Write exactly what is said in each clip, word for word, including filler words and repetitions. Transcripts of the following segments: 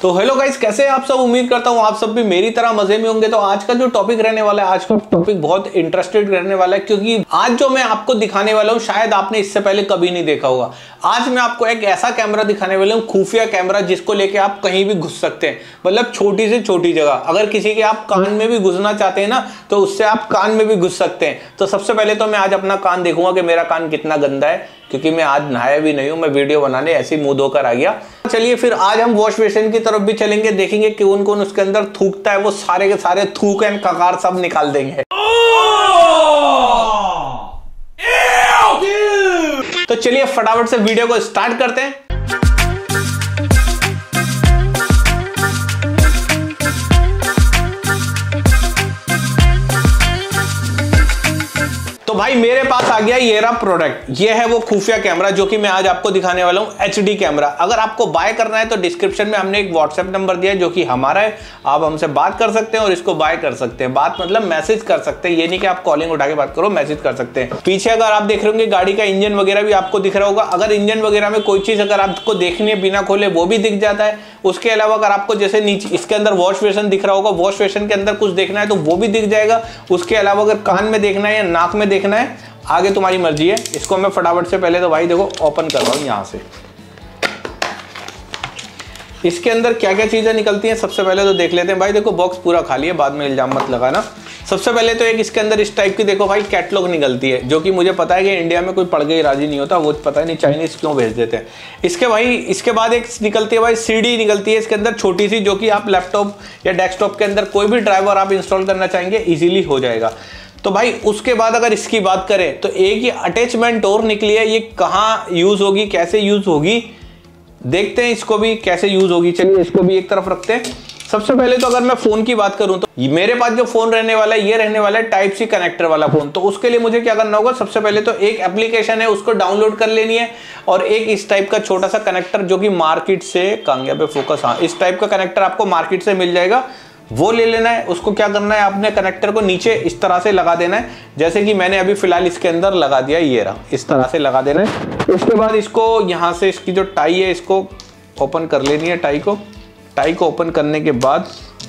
तो hello guys, कैसे हैं आप सब। उम्मीद करता हूँ आप सब भी मेरी तरह मजे में होंगे। तो आज का जो टॉपिक रहने वाला है, आज का टॉपिक बहुत इंटरेस्टेड रहने वाला है, क्योंकि आज जो मैं आपको दिखाने वाला हूँ शायद आपने इससे पहले कभी नहीं देखा होगा। आज मैं आपको एक ऐसा कैमरा दिखाने वाला हूँ, खुफिया कैमरा, जिसको लेके आप कहीं भी घुस सकते हैं। मतलब छोटी से छोटी जगह, अगर किसी के आप कान में भी घुसना चाहते हैं ना, तो उससे आप कान में भी घुस सकते हैं। तो सबसे पहले तो मैं आज अपना कान देखूंगा कि मेरा कान कितना गंदा है, क्योंकि मैं आज नहाया भी नहीं हूं, मैं वीडियो बनाने ऐसे ही मुंह धोकर आ गया। चलिए फिर आज हम वॉश बेसिन की तरफ भी चलेंगे, देखेंगे कि कौन कौन उसके अंदर थूकता है, वो सारे के सारे थूक एंड ककार सब निकाल देंगे। तो चलिए फटाफट से वीडियो को स्टार्ट करते हैं। तो भाई मेरे पास आ गया ये रहा प्रोडक्ट। ये है वो खुफिया कैमरा जो कि मैं आज आपको दिखाने वाला हूं, एच डी कैमरा। अगर आपको बाय करना है तो डिस्क्रिप्शन में हमने एक व्हाट्सएप नंबर दिया है जो कि हमारा है। आप हमसे बात कर सकते हैं और इसको बाय कर सकते हैं। बात मतलब मैसेज कर सकते हैं, ये नहीं कि आप कॉलिंग उठा के बात करो, मैसेज कर सकते हैं। पीछे अगर आप देख रहे होंगे गाड़ी का इंजन वगैरह भी आपको दिख रहा होगा। अगर इंजन वगैरह में कोई चीज अगर आपको देखनी है बिना खोले वो भी दिख जाता है। उसके अलावा अगर आपको जैसे नीचे इसके अंदर वॉश बेसिन दिख रहा होगा, वॉश बेसिन के अंदर कुछ देखना है तो वो भी दिख जाएगा। उसके अलावा अगर कान में देखना है या नाक में देखना है, आगे तुम्हारी मर्जी है। इसको मैं फटाफट से पहले तो भाई देखो ओपन कर रहा हूं यहां से। इसके अंदर क्या क्या चीजें निकलती हैं सबसे पहले तो देख लेते हैं। भाई देखो बॉक्स पूरा खाली है, बाद में इल्जाम मत लगाना। सबसे पहले तो एक इसके अंदर इस टाइप की देखो भाई कैटलॉग निकलती है, जो कि मुझे पता है कि इंडिया में कोई पढ़ के ही राजी नहीं होता। वो पता नहीं चाइनीज क्यों भेज देते हैं। इसके भाई इसके बाद एक निकलती है भाई सीडी निकलती है इसके अंदर छोटी सी, जो कि आप लैपटॉप या डेस्कटॉप के अंदर कोई भी ड्राइवर आप इंस्टॉल करना चाहेंगे इजीली हो जाएगा। तो भाई उसके बाद अगर इसकी बात करें तो एक ये अटैचमेंट और निकली है। ये कहाँ यूज होगी, कैसे यूज होगी, देखते हैं इसको भी कैसे यूज होगी। चलिए इसको भी एक तरफ रखते हैं। सबसे पहले तो अगर मैं फोन की बात करूं तो मेरे पास जो फोन रहने वाला है ये रहने वाला है टाइप सी कनेक्टर वाला फोन। तो उसके लिए मुझे क्या करना होगा, सबसे पहले तो एक एप्लीकेशन है उसको डाउनलोड कर लेनी है, और एक इस टाइप का छोटा सा कनेक्टर जो कि मार्केट से, कांग्या पे फोकस, हाँ इस टाइप का कनेक्टर आपको मार्केट से मिल जाएगा, वो ले लेना है। उसको क्या करना है, आपने कनेक्टर को नीचे इस तरह से लगा देना है, जैसे कि मैंने अभी फिलहाल इसके अंदर लगा दिया, ये रहा, इस तरह से लगा देना है। उसके बाद इसको यहाँ से इसकी जो टाई है इसको ओपन कर लेनी है। टाई को टाई को ओपन करने के बाद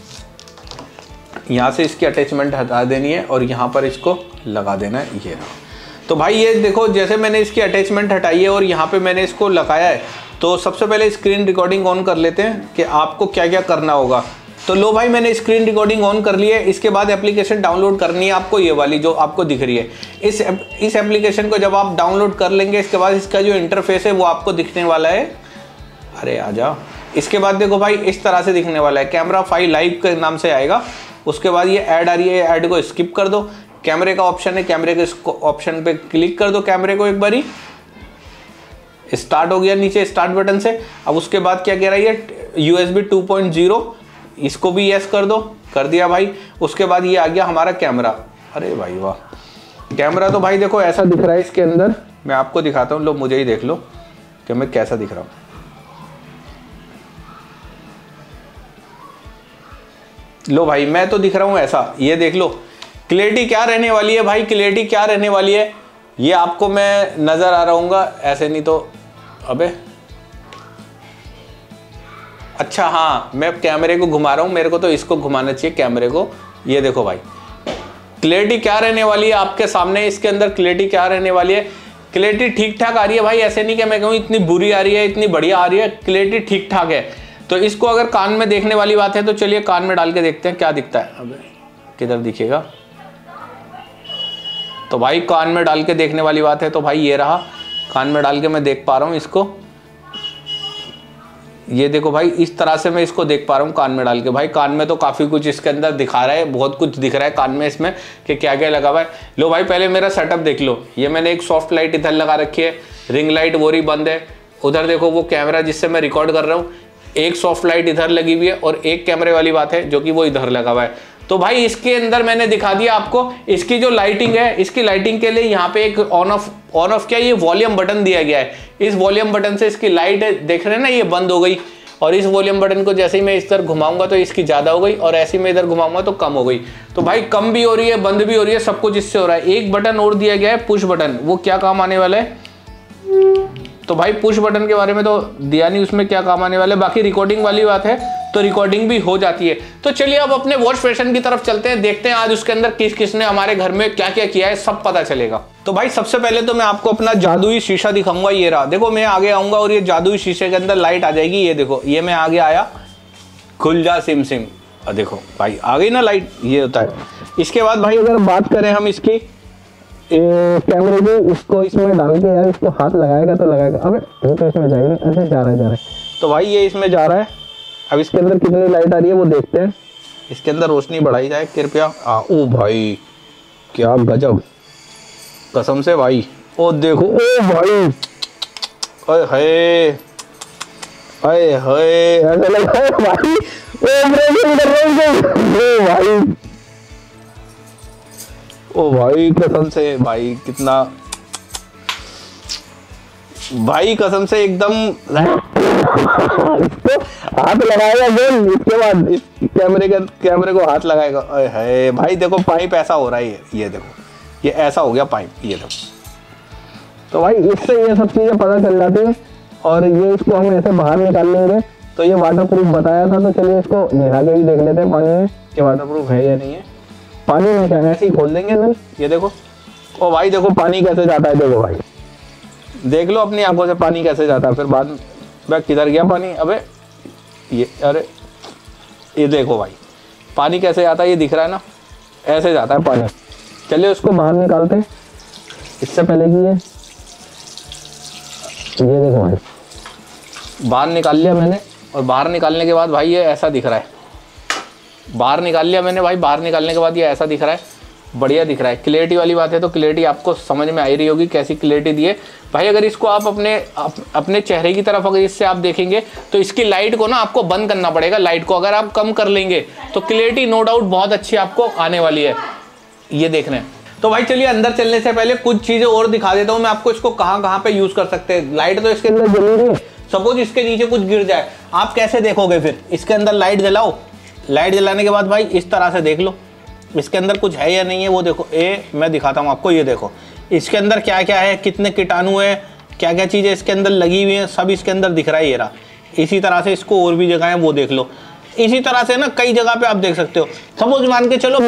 यहाँ से इसकी अटैचमेंट हटा देनी है और यहाँ पर इसको लगा देना है, ये रहा। तो भाई ये देखो जैसे मैंने इसकी अटैचमेंट हटाई है और यहाँ पे मैंने इसको लगाया है। तो सबसे पहले स्क्रीन रिकॉर्डिंग ऑन कर लेते हैं कि आपको क्या क्या करना होगा। तो लो भाई मैंने स्क्रीन रिकॉर्डिंग ऑन कर ली है। इसके बाद एप्लीकेशन डाउनलोड करनी है आपको, ये वाली जो आपको दिख रही है। इस इस एप्लीकेशन को जब आप डाउनलोड कर लेंगे, इसके बाद इसका जो इंटरफेस है वो आपको दिखने वाला है। अरे आ जाओ। इसके बाद देखो भाई इस तरह से दिखने वाला है, कैमरा फाइल लाइव के नाम से आएगा। उसके बाद ये ऐड आ रही है, ऐड को स्किप कर दो। कैमरे का ऑप्शन है, कैमरे के ऑप्शन पे क्लिक कर दो कैमरे को एक बारी। स्टार्ट हो गया नीचे स्टार्ट बटन से। अब उसके बाद क्या कह रही है, यूएसबी टू पॉइंट ज़ीरो, इसको भी यस कर दो, कर दिया भाई। उसके बाद ये आ गया हमारा कैमरा। अरे भाई वाह, कैमरा तो भाई देखो ऐसा दिख रहा है इसके अंदर। मैं आपको दिखाता हूँ, लो मुझे ही देख लो कि मैं कैसा दिख रहा हूँ। लो भाई मैं तो दिख रहा हूँ ऐसा, ये देख लो। क्लैरिटी क्या रहने वाली है भाई, क्लैरिटी क्या रहने वाली है ये आपको मैं नजर आ रहा हूँगा, ऐसे नहीं तो अबे अच्छा हाँ मैं कैमरे को घुमा रहा हूँ, मेरे को तो इसको घुमाना चाहिए कैमरे को। ये देखो भाई क्लैरिटी क्या रहने वाली है आपके सामने। इसके अंदर क्लैरिटी क्या रहने वाली है, क्लैरिटी ठीक ठाक आ रही है भाई। ऐसे नहीं कि मैं कहूँ इतनी बुरी आ रही है, इतनी बढ़िया आ रही है, क्लैरिटी ठीक ठाक है। तो इसको अगर कान में देखने वाली बात है तो चलिए कान में डाल के देखते हैं क्या दिखता है। अबे किधर दिखेगा, तो भाई कान में डाल के देखने वाली बात है तो भाई ये रहा, कान में डाल के मैं देख पा रहा हूँ इसको। ये देखो भाई इस तरह से मैं इसको देख पा रहा हूँ कान में डाल के। भाई कान में तो काफ़ी कुछ इसके अंदर दिखा रहा है, बहुत कुछ दिख रहा है कान में इसमें कि क्या क्या लगा हुआ है। लो भाई पहले मेरा सेटअप देख लो। ये मैंने एक सॉफ्ट लाइट इधर लगा रखी है, रिंग लाइट वो रही बंद है। उधर देखो वो कैमरा जिससे मैं रिकॉर्ड कर रहा हूँ, एक सॉफ्ट लाइट इधर लगी हुई है और एक कैमरे वाली बात है जो कि वो इधर लगा हुआ है। तो भाई इसके अंदर मैंने दिखा दिया आपको इसकी जो लाइटिंग है। इसकी लाइटिंग के लिए यहाँ पे एक ऑन ऑफ ऑन ऑफ क्या ये वॉल्यूम बटन दिया गया है। इस वॉल्यूम बटन से इसकी लाइट देख रहे हैं ना, ये बंद हो गई। और इस वॉल्यूम बटन को जैसे ही मैं इस तरह घुमाऊंगा तो इसकी ज़्यादा हो गई, और ऐसे ही मैं इधर घुमाऊंगा तो कम हो गई। तो भाई कम भी हो रही है, बंद भी हो रही है, सब कुछ इससे हो रहा है। एक बटन और दिया गया है पुश बटन, वो क्या काम आने वाला है, तो भाई पुश बटन के बारे में तो दिया नहीं, उसमें क्या काम आने वाला है। बाकी रिकॉर्डिंग वाली बात है तो रिकॉर्डिंग भी हो जाती है। तो चलिए अब अपने वॉश बेसिन की तरफ चलते हैं, देखते हैं आज उसके अंदर किस किस ने हमारे घर में क्या क्या किया है, सब पता चलेगा। तो भाई सबसे पहले तो मैं आपको अपना जादुई शीशा दिखाऊंगा। ये रहा, देखो मैं आगे आऊंगा और ये जादुई शीशे के अंदर लाइट आ जाएगी। ये देखो, ये मैं आगे आया, खुल जा सिम सिम, और देखो भाई आ गई ना लाइट, ये होता है। इसके बाद भाई अगर बात करें हम इसकी कैमरे की, इसको इसमें डाल के यार इसको हाथ लगाएगा तो लगाएगा। अबे ये तो इसमें जाएगा, ऐसे जा रहा है जा रहा है तो भाई ये इसमें जा रहा है। अब इसके अंदर कितनी लाइट आ रही है वो देखते हैं। इसके अंदर रोशनी बढ़ाई जाए कृपया। आ ओ भाई क्या गजब, कसम से भाई। ओ देखो, ओ भाई, ओए हाय हाय हाय, ऐसा लग रहा है भाई, ओ ब्रेकिंग कर रही है ओ भाई, ओ भाई कसम से भाई, कितना भाई कसम से एकदम हाथ लगाएगा बोल। इसके बाद इस कैमरे के कैमरे को हाथ लगाएगा। अरे है भाई, देखो पाइप ऐसा हो रहा है, ये देखो, ये ऐसा हो गया पाइप, ये देखो। तो भाई इससे ये सब चीजें पता चल जाती है। और ये इसको हम ऐसे बाहर निकाल लेंगे। तो ये वाटर प्रूफ बताया था, तो चलिए इसको नहा के भी देख लेते हैं पानी में कि वाटर प्रूफ है या नहीं है। पानी में क्या ऐसे ही खोल देंगे नल, ये देखो। ओ भाई देखो पानी कैसे जाता है, देखो भाई देख लो अपनी आंखों से पानी कैसे जाता है। फिर बाद में भाई किधर गया पानी, अबे ये, अरे ये देखो भाई पानी कैसे जाता है, ये दिख रहा है ना, ऐसे जाता है पानी। चलिए उसको बाहर निकालते हैं। इससे पहले कि ये ये देखो भाई बाहर निकाल लिया मैंने। और बाहर निकालने के बाद भाई ये ऐसा दिख रहा है, बाहर निकाल लिया मैंने भाई। बाहर निकालने के बाद ये ऐसा दिख रहा है, बढ़िया दिख रहा है। क्लैरिटी वाली बात है, तो क्लैरिटी आपको समझ में आ ही रही होगी कैसी क्लैरिटी दी है भाई। अगर इसको आप अपने अप, अपने चेहरे की तरफ अगर इससे आप देखेंगे तो इसकी लाइट को ना आपको बंद करना पड़ेगा। लाइट को अगर आप कम कर लेंगे तो क्लैरिटी नो डाउट बहुत अच्छी आपको आने वाली है, ये देखना है। तो भाई चलिए अंदर चलने से पहले कुछ चीजें और दिखा देता हूँ मैं आपको, इसको कहाँ कहाँ पे यूज कर सकते हैं। लाइट तो इसके अंदर जली रही है, सपोज इसके नीचे कुछ गिर जाए, आप कैसे देखोगे फिर। इसके अंदर लाइट जलाओ, लाइट जलाने के बाद भाई इस तरह से देख लो इसके अंदर कुछ है या नहीं है, वो देखो। ए मैं दिखाता हूँ आपको, ये देखो इसके अंदर क्या क्या है, कितने कीटाणु है, क्या क्या चीज़ें इसके अंदर लगी हुई हैं, सब इसके अंदर दिख रहा है। ये रहा, इसी तरह से इसको और भी जगह है वो देख लो। इसी तरह से ना कई जगह पे आप देख सकते हो। सपोज मान के चलो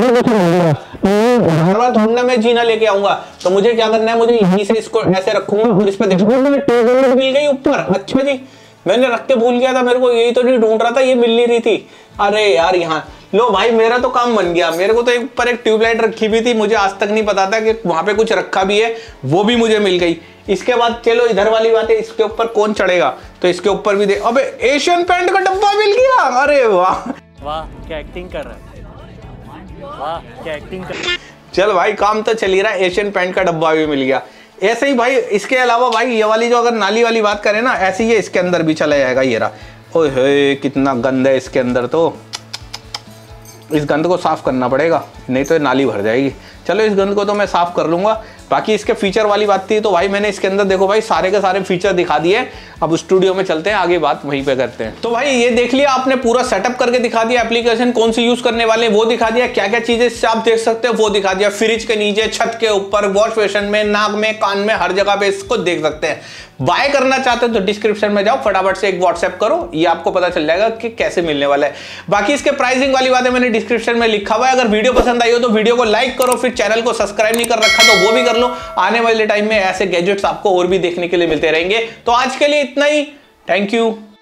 हर बार ढूंढने में जीना लेके आऊंगा, तो मुझे क्या करना है, मुझे यहीं से इसको ऐसे रखूंगा और इस पर देखो मिल गई ऊपर। अच्छा जी, मैंने रख के भूल गया था, मेरे को यही तो नहीं ढूंढ रहा था, ये मिल नहीं रही थी। अरे यार यहाँ लो भाई, मेरा तो काम बन गया। मेरे को तो एक पर एक ट्यूबलाइट रखी हुई थी, मुझे आज तक नहीं पता था कि वहां पे कुछ रखा भी है, वो भी मुझे मिल गई। इसके बाद चलो इधर वाली बात है, इसके ऊपर कौन चढ़ेगा, तो इसके ऊपर भी दे। अबे एशियन पेंट का डब्बा मिल गया। अरे वाह वाह क्या एक्टिंग कर रहा है, वाह क्या एक्टिंग कर। चल भाई काम तो चल ही रहा है, एशियन पेंट का डब्बा भी मिल गया। ऐसे ही भाई इसके अलावा भाई ये वाली जो अगर नाली वाली बात करें ना, ऐसे ही इसके अंदर भी चला जाएगा। ये रहा, ओए होए कितना गंदा है इसके अंदर, तो इस गंद को साफ करना पड़ेगा, नहीं तो ये नाली भर जाएगी। चलो इस गंद को तो मैं साफ कर लूंगा। बाकी इसके फीचर वाली बात थी, तो भाई मैंने इसके अंदर देखो भाई सारे के सारे फीचर दिखा दिए। अब स्टूडियो में चलते हैं, आगे बात वहीं पे करते हैं। तो भाई ये देख लिया आपने, पूरा सेटअप करके दिखा दिया, एप्लीकेशन कौन सी यूज करने वाले हैं वो दिखा दिया, क्या क्या चीजें इससे आप देख सकते हो वो दिखा दिया। फ्रिज के नीचे, छत के ऊपर, वॉश बेसिन में, नाक में, कान में, हर जगह पे इसको देख सकते हैं। बाय करना चाहते हो तो डिस्क्रिप्शन में जाओ, फटाफट से एक व्हाट्सएप करो, ये आपको पता चल जाएगा कि कैसे मिलने वाला है। बाकी इसके प्राइसिंग वाली बातें मैंने डिस्क्रिप्शन में लिखा हुआ है। अगर वीडियो पसंद आई हो तो वीडियो को लाइक करो, फिर चैनल को सब्सक्राइब नहीं कर रखा तो वो भी कर लो। आने वाले टाइम में ऐसे गैजेट्स आपको और भी देखने के लिए मिलते रहेंगे। तो आज के लिए इतना ही, थैंक यू।